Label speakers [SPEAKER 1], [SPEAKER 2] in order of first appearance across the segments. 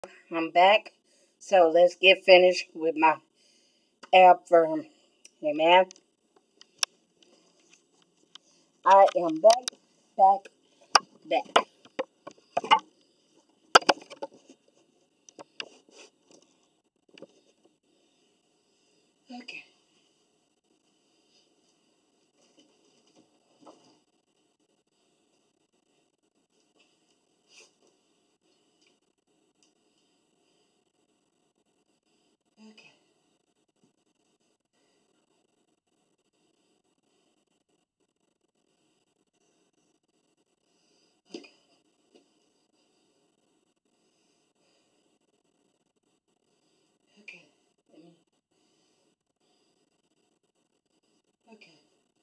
[SPEAKER 1] I'm back. So let's get finished with my affirm. Amen. I am back, back. Okay. Okay. Okay. Okay. Let me. Okay.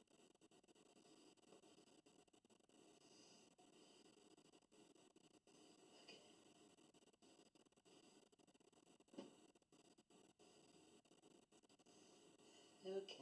[SPEAKER 1] Okay.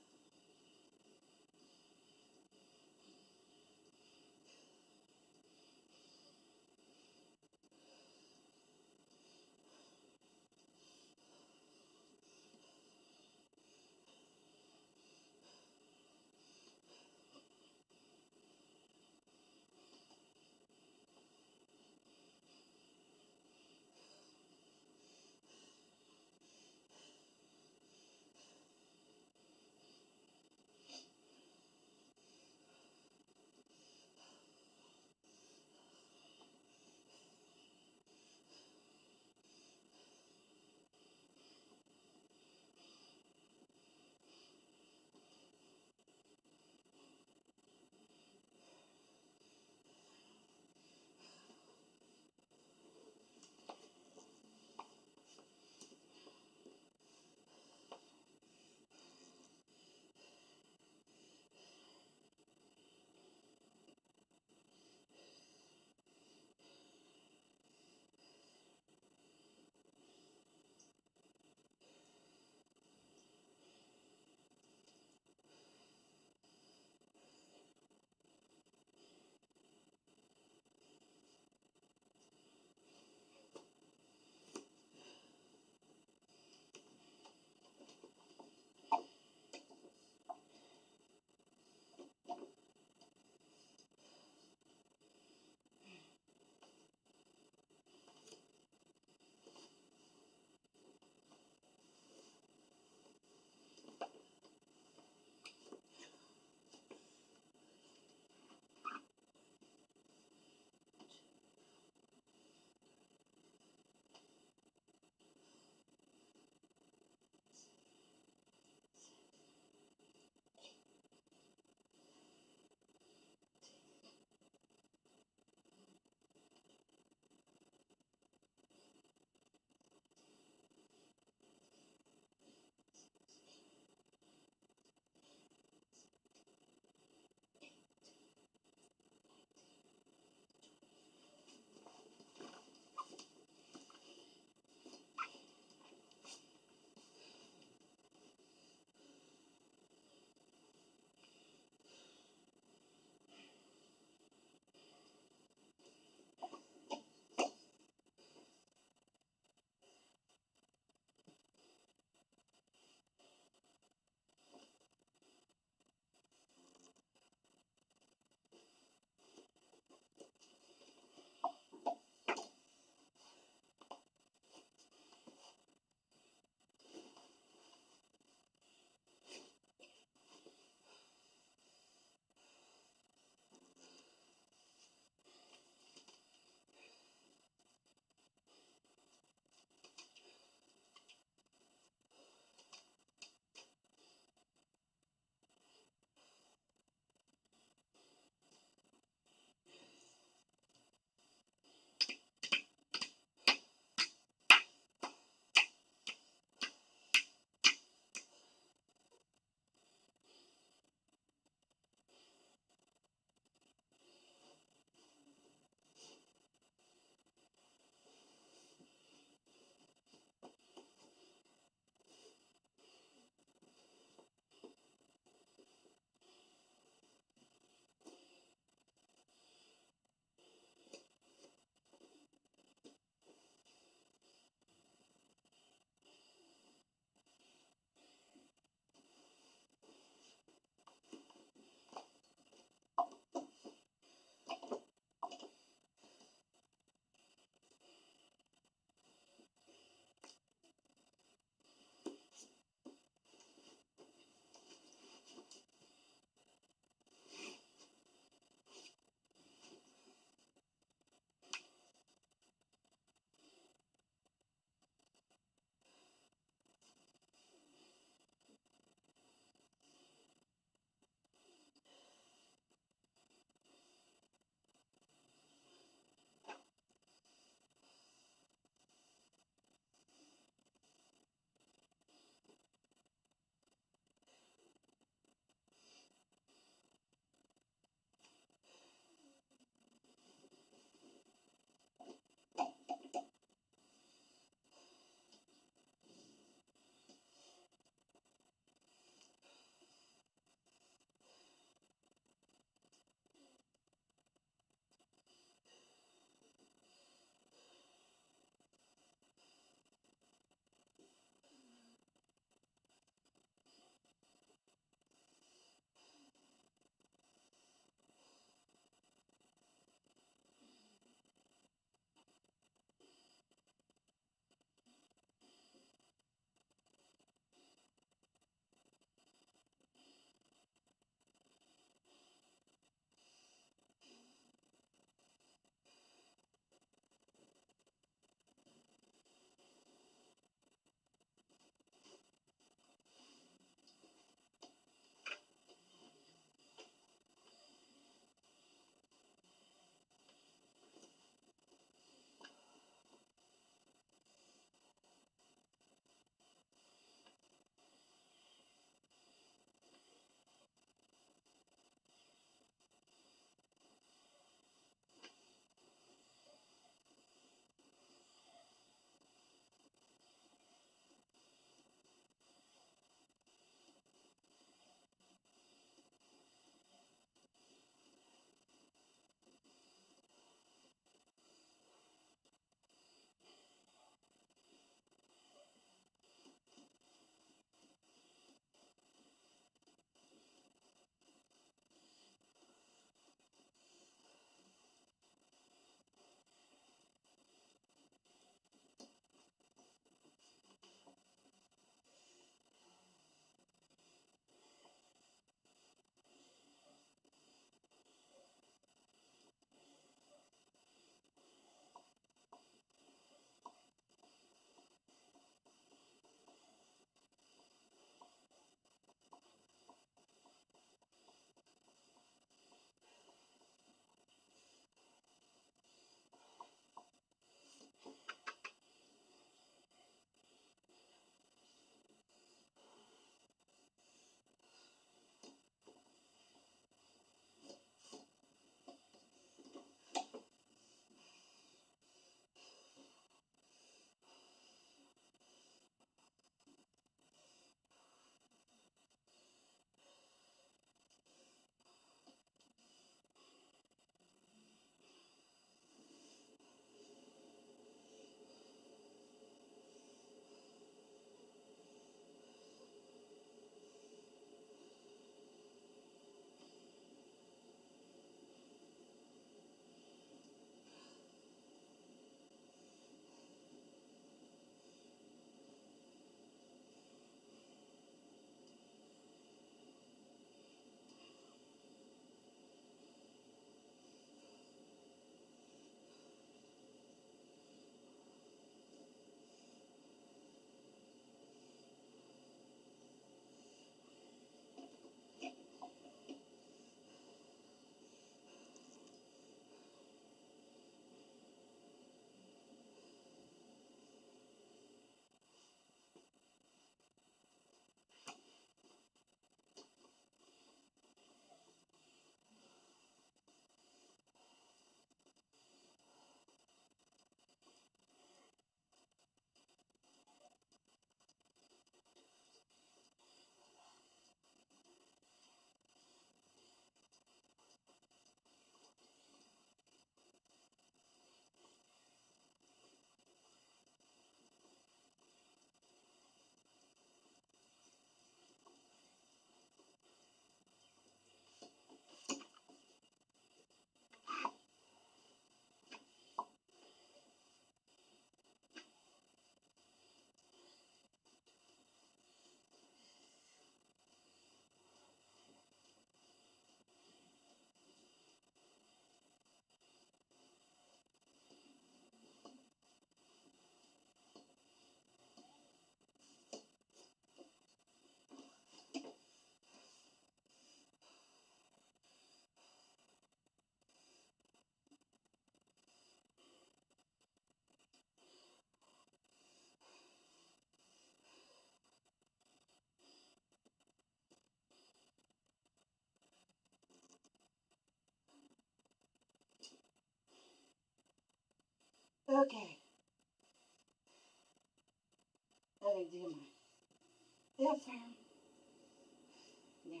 [SPEAKER 1] do my left arm. Now.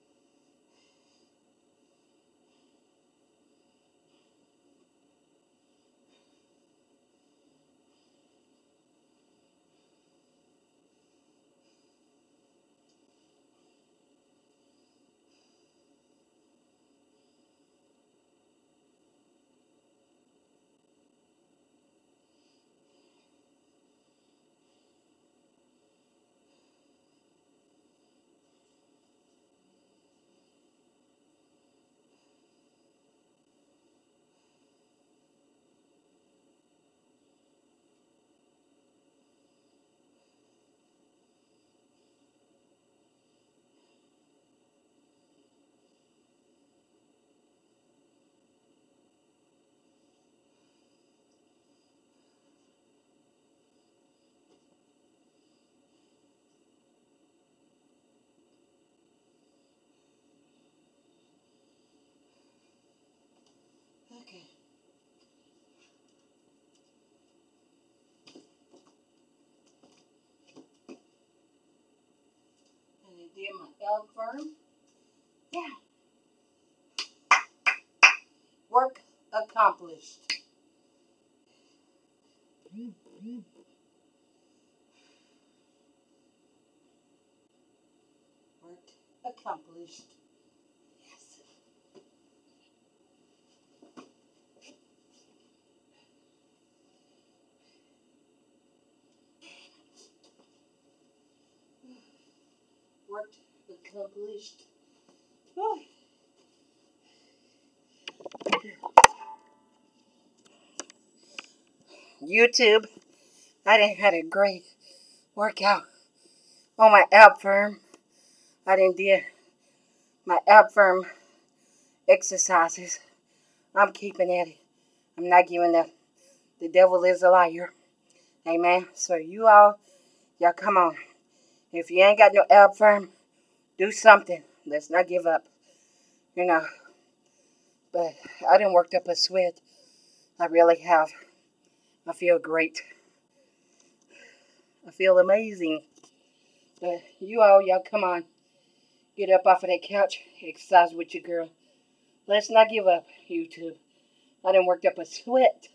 [SPEAKER 1] Okay. And I did my L firm. Yeah. Work accomplished. Work accomplished. Yes. Work accomplished. Whew. YouTube, I done had a great workout on my ab firm. I done did my ab firm exercises. I'm keeping at it. I'm not giving up. The devil is a liar. Amen. So y'all come on. If you ain't got no ab firm, do something. Let's not give up. You know. But I done worked up a sweat. I really have. I feel great. I feel amazing. But y'all come on. Get up off of that couch. Exercise with your girl. Let's not give up, YouTube. I done worked up a sweat.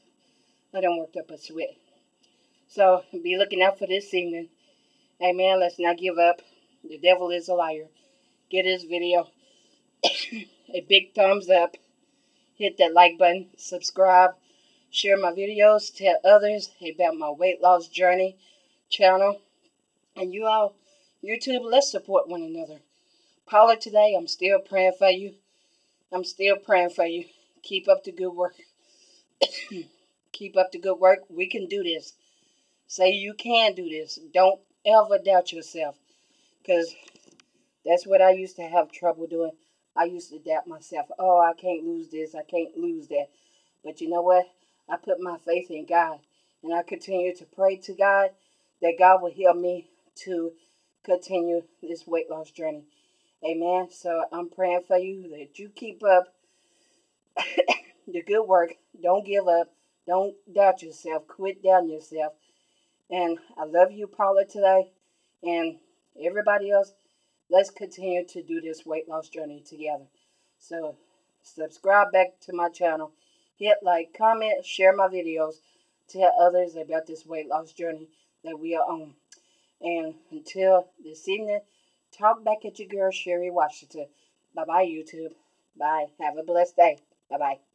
[SPEAKER 1] So be looking out for this evening. Amen. Let's not give up. The devil is a liar. Give this video a big thumbs up. Hit that like button. Subscribe. Share my videos. Tell others about my weight loss journey channel. And YouTube, let's support one another. Paula, today, I'm still praying for you. Keep up the good work. Keep up the good work. We can do this. Say you can do this. Don't ever doubt yourself. Because that's what I used to have trouble doing. I used to doubt myself. Oh, I can't lose this. I can't lose that. But you know what? I put my faith in God. And I continue to pray to God that God will help me to continue this weight loss journey. Amen. So I'm praying for you that you keep up the good work. Don't give up. Don't doubt yourself. Quit doubting yourself. And I love you, Paula, today. And everybody else, let's continue to do this weight loss journey together. So subscribe back to my channel. Hit like, comment, share my videos. Tell others about this weight loss journey that we are on. And until this evening, talk back at your girl, Sherry Washington. Bye-bye, YouTube. Bye. Have a blessed day. Bye-bye.